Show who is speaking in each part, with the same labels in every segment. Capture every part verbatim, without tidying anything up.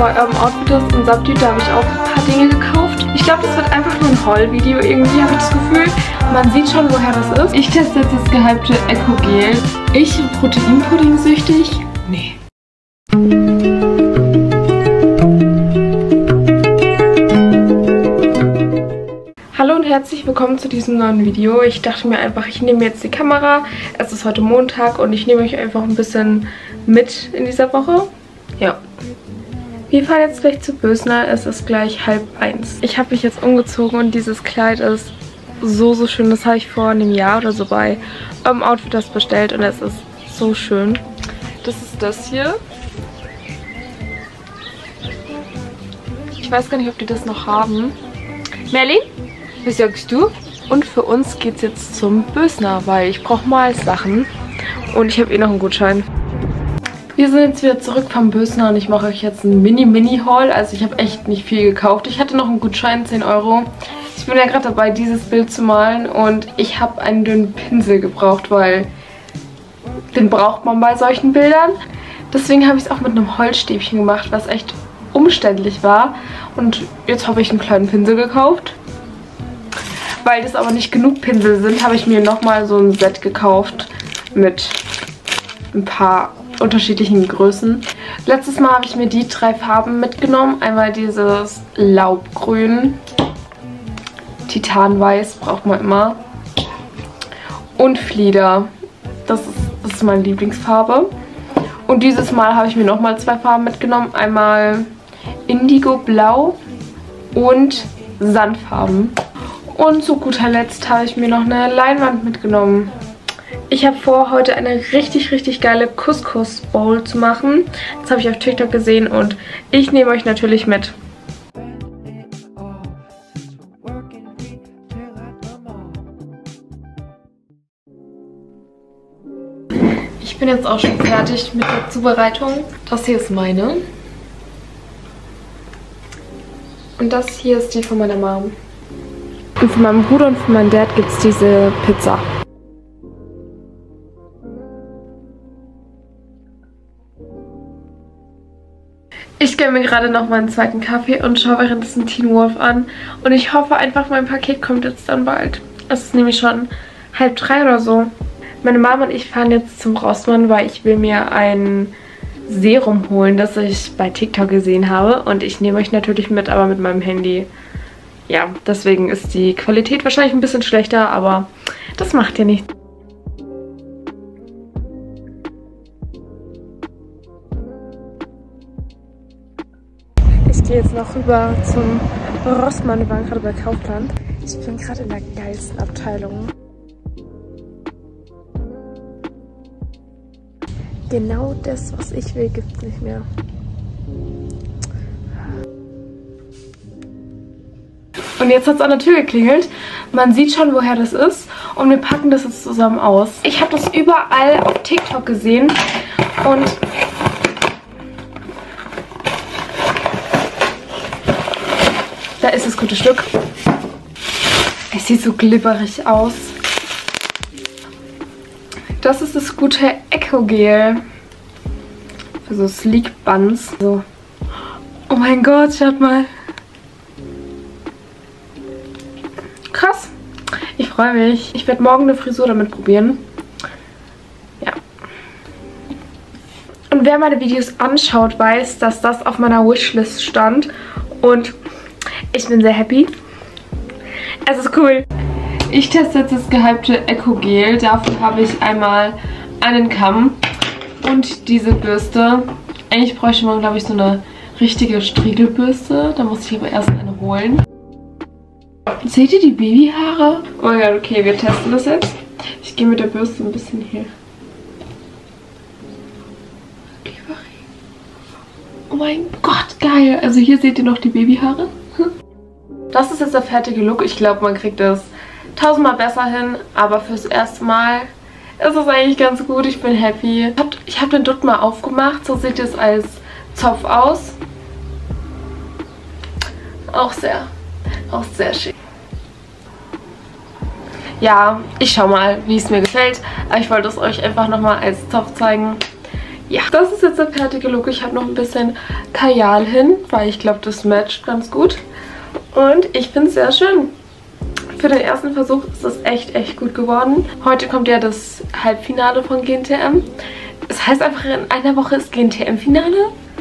Speaker 1: bei Urban Outfitters und Subdued, da habe ich auch ein paar Dinge gekauft. Ich glaube, das wird einfach nur ein Haul-Video irgendwie, habe ich das Gefühl. Man sieht schon, woher das ist. Ich teste jetzt das gehypte Eco-Gel. Ich Proteinpudding süchtig? Nee. Hallo und herzlich willkommen zu diesem neuen Video. Ich dachte mir einfach, ich nehme jetzt die Kamera. Es ist heute Montag und ich nehme euch einfach ein bisschen mit in dieser Woche. Ja. Wir fahren jetzt gleich zu Bösner. Es ist gleich halb eins. Ich habe mich jetzt umgezogen und dieses Kleid ist so, so schön. Das habe ich vor einem Jahr oder so bei Urban Outfitters bestellt und es ist so schön. Das ist das hier. Ich weiß gar nicht, ob die das noch haben. Merlin? Was sagst du? Und für uns geht es jetzt zum Bösner, weil ich brauche mal Sachen und ich habe eh noch einen Gutschein. Wir sind jetzt wieder zurück vom Bösner und ich mache euch jetzt einen Mini-Mini-Haul. Also ich habe echt nicht viel gekauft. Ich hatte noch einen Gutschein, zehn Euro. Ich bin ja gerade dabei, dieses Bild zu malen und ich habe einen dünnen Pinsel gebraucht, weil den braucht man bei solchen Bildern. Deswegen habe ich es auch mit einem Holzstäbchen gemacht, was echt umständlich war. Und jetzt habe ich einen kleinen Pinsel gekauft. Weil das aber nicht genug Pinsel sind, habe ich mir nochmal so ein Set gekauft mit ein paar unterschiedlichen Größen. Letztes Mal habe ich mir die drei Farben mitgenommen. Einmal dieses Laubgrün, Titanweiß braucht man immer und Flieder. Das ist, das ist meine Lieblingsfarbe. Und dieses Mal habe ich mir nochmal zwei Farben mitgenommen. Einmal Indigo Blau und Sandfarben. Und zu guter Letzt habe ich mir noch eine Leinwand mitgenommen. Ich habe vor, heute eine richtig, richtig geile Couscous-Bowl zu machen. Das habe ich auf TikTok gesehen und ich nehme euch natürlich mit. Ich bin jetzt auch schon fertig mit der Zubereitung. Das hier ist meine. Und das hier ist die von meiner Mom. Und von meinem Bruder und von meinem Dad gibt es diese Pizza. Ich gönne mir gerade noch meinen zweiten Kaffee und schaue währenddessen Teen Wolf an. Und ich hoffe einfach, mein Paket kommt jetzt dann bald. Es ist nämlich schon halb drei oder so. Meine Mama und ich fahren jetzt zum Rossmann, weil ich will mir ein Serum holen, das ich bei TikTok gesehen habe. Und ich nehme euch natürlich mit, aber mit meinem Handy. Ja, deswegen ist die Qualität wahrscheinlich ein bisschen schlechter, aber das macht ja nichts. Ich gehe jetzt noch rüber zum Rossmann. Wir waren gerade bei Kaufland. Ich bin gerade in der geilsten Abteilung. Genau das, was ich will, gibt es nicht mehr. Und jetzt hat es an der Tür geklingelt. Man sieht schon, woher das ist. Und wir packen das jetzt zusammen aus. Ich habe das überall auf TikTok gesehen. Und da ist das gute Stück. Es sieht so glibberig aus. Das ist das gute Eco-Gel. Für so Sleek Buns. So. Oh mein Gott, schaut mal. Krass. Ich freue mich. Ich werde morgen eine Frisur damit probieren. Ja. Und wer meine Videos anschaut, weiß, dass das auf meiner Wishlist stand. Und ich bin sehr happy. Es ist cool. Ich teste jetzt das gehypte Eco-Gel. Dafür habe ich einmal einen Kamm und diese Bürste. Eigentlich bräuchte man, glaube ich, so eine richtige Striegelbürste. Da muss ich aber erst eine holen. Seht ihr die Babyhaare? Oh mein Gott, okay, wir testen das jetzt. Ich gehe mit der Bürste ein bisschen hier. Oh mein Gott, geil. Also hier seht ihr noch die Babyhaare. Das ist jetzt der fertige Look. Ich glaube, man kriegt das tausendmal besser hin. Aber fürs erste Mal ist es eigentlich ganz gut. Ich bin happy. Ich habe den Dutt mal aufgemacht. So sieht es als Zopf aus. Auch sehr, auch sehr schick. Ja, ich schau mal, wie es mir gefällt. Aber ich wollte es euch einfach nochmal als Zopf zeigen. Ja, das ist jetzt der fertige Look. Ich habe noch ein bisschen Kajal hin, weil ich glaube, das matcht ganz gut. Und ich finde es sehr schön. Für den ersten Versuch ist das echt, echt gut geworden. Heute kommt ja das Halbfinale von G N T M. Das heißt einfach, in einer Woche ist G N T M-Finale.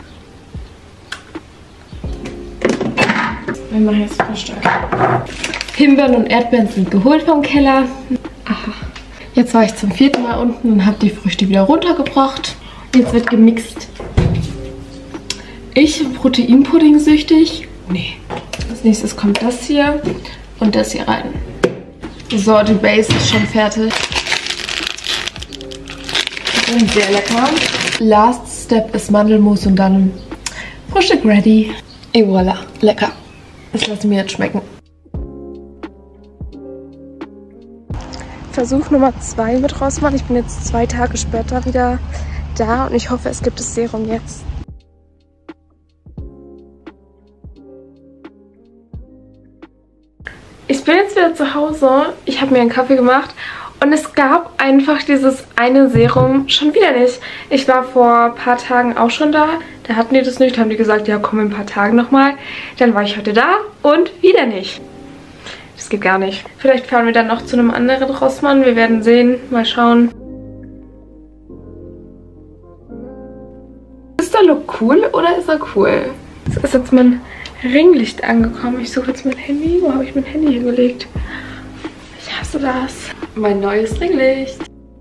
Speaker 1: Wir machen jetzt Frühstück. Himbeeren und Erdbeeren sind geholt vom Keller. Aha. Jetzt war ich zum vierten Mal unten und habe die Früchte wieder runtergebracht. Jetzt wird gemixt. Ich bin Proteinpudding süchtig. Nee. Als nächstes kommt das hier und das hier rein. So, die Base ist schon fertig. Und sehr lecker. Last Step ist Mandelmus und dann Frühstück ready. Et voilà, lecker. Das lasse ich mir jetzt schmecken. Versuch Nummer zwei mit Rossmann. Ich bin jetzt zwei Tage später wieder da und ich hoffe, es gibt das Serum jetzt. Ich bin jetzt wieder zu Hause. Ich habe mir einen Kaffee gemacht und es gab einfach dieses eine Serum schon wieder nicht. Ich war vor ein paar Tagen auch schon da. Da hatten die das nicht. Da haben die gesagt, ja komm in ein paar Tagen nochmal. Dann war ich heute da und wieder nicht. Das geht gar nicht. Vielleicht fahren wir dann noch zu einem anderen Rossmann. Wir werden sehen. Mal schauen. Ist der Look cool oder ist er cool? Es ist jetzt mein Ringlicht angekommen. Ich suche jetzt mein Handy. Wo habe ich mein Handy hingelegt? Ich hasse das. Mein neues Ringlicht.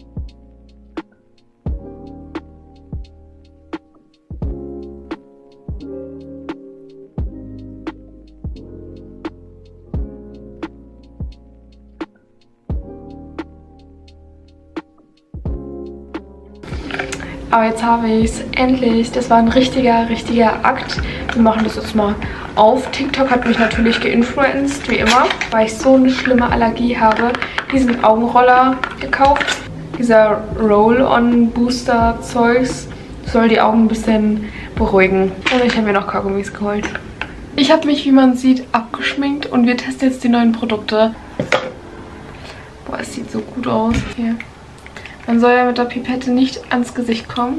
Speaker 1: Aber jetzt habe ich es endlich. Das war ein richtiger, richtiger Akt. Wir machen das jetzt mal auf. TikTok hat mich natürlich geinfluenced, wie immer, weil ich so eine schlimme Allergie habe. Diesen Augenroller gekauft. Dieser Roll-on-Booster-Zeugs soll die Augen ein bisschen beruhigen. Und ich habe mir noch Kaugummis geholt. Ich habe mich, wie man sieht, abgeschminkt und wir testen jetzt die neuen Produkte. Boah, es sieht so gut aus. Hier. Man soll ja mit der Pipette nicht ans Gesicht kommen.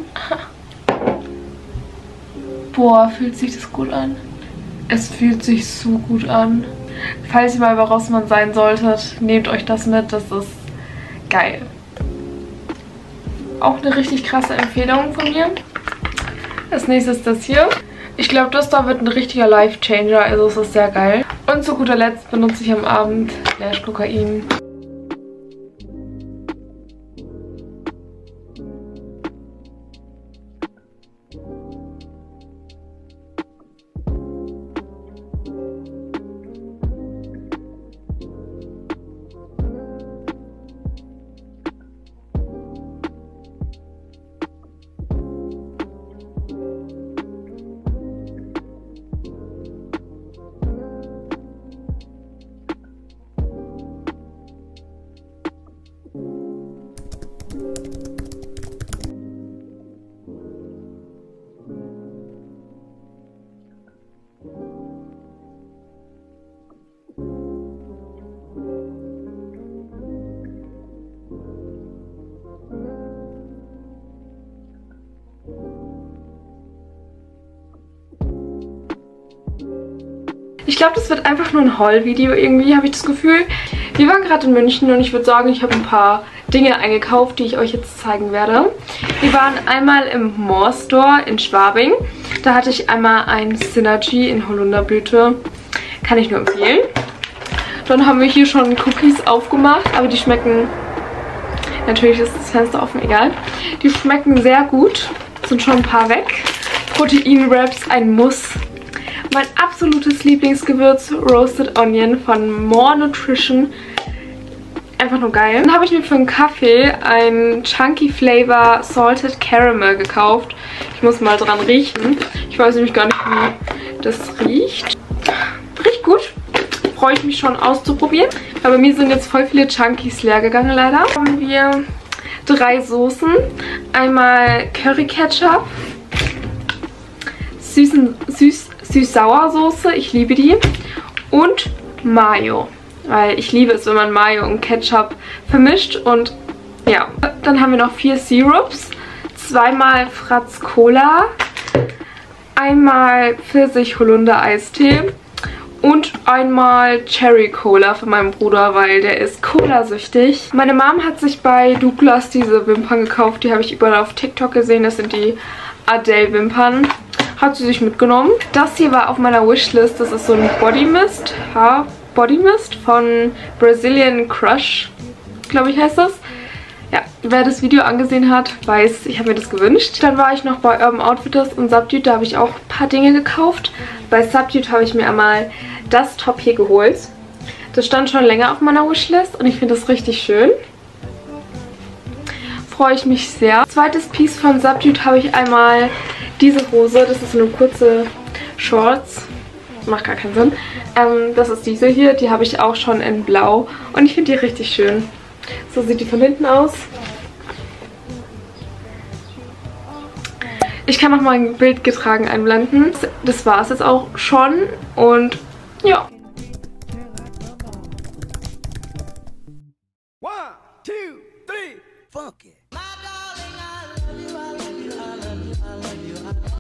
Speaker 1: Boah, fühlt sich das gut an. Es fühlt sich so gut an. Falls ihr mal bei Rossmann sein solltet, nehmt euch das mit. Das ist geil. Auch eine richtig krasse Empfehlung von mir. Das nächste ist das hier. Ich glaube, das da wird ein richtiger Life-Changer. Also es ist sehr geil. Und zu guter Letzt benutze ich am Abend Lash Kokain. Ich glaube, das wird einfach nur ein Haul-Video irgendwie, habe ich das Gefühl. Wir waren gerade in München und ich würde sagen, ich habe ein paar Dinge eingekauft, die ich euch jetzt zeigen werde. Wir waren einmal im More Store in Schwabing. Da hatte ich einmal ein Synergy in Holunderblüte. Kann ich nur empfehlen. Dann haben wir hier schon Cookies aufgemacht, aber die schmecken... Natürlich ist das Fenster offen, egal. Die schmecken sehr gut. Sind schon ein paar weg. Protein-Wraps, ein Muss. Mein absolutes Lieblingsgewürz, Roasted Onion von More Nutrition. Einfach nur geil. Dann habe ich mir für einen Kaffee ein Chunky Flavor Salted Caramel gekauft. Ich muss mal dran riechen. Ich weiß nämlich gar nicht, wie das riecht. Riecht gut. Freue ich mich schon auszuprobieren. Aber bei mir sind jetzt voll viele Chunkies leer gegangen, leider. Haben wir drei Soßen. Einmal Curry Ketchup. Süßen, süß, Süß-Sauer-Soße, ich liebe die. Und Mayo, weil ich liebe es, wenn man Mayo und Ketchup vermischt. Und ja, dann haben wir noch vier Syrups. zweimal Fratz Cola, einmal Pfirsich-Holunder-Eistee und einmal Cherry Cola von meinem Bruder, weil der ist Cola-süchtig. Meine Mom hat sich bei Douglas diese Wimpern gekauft. Die habe ich überall auf TikTok gesehen. Das sind die Adele-Wimpern. Hat sie sich mitgenommen. Das hier war auf meiner Wishlist. Das ist so ein Body Mist. Haar Body Mist von Brazilian Crush, glaube ich heißt das. Ja, wer das Video angesehen hat, weiß, ich habe mir das gewünscht. Dann war ich noch bei Urban Outfitters und Subdued. Da habe ich auch ein paar Dinge gekauft. Bei Subdued habe ich mir einmal das Top hier geholt. Das stand schon länger auf meiner Wishlist und ich finde das richtig schön. Freue ich mich sehr. Zweites Piece von Subdued habe ich einmal diese Hose. Das ist so eine kurze Shorts. Macht gar keinen Sinn. Ähm, das ist diese hier. Die habe ich auch schon in Blau. Und ich finde die richtig schön. So sieht die von hinten aus. Ich kann noch mal ein Bild getragen einblenden. Das war es jetzt auch schon. Und ja.
Speaker 2: One, two, three, funky.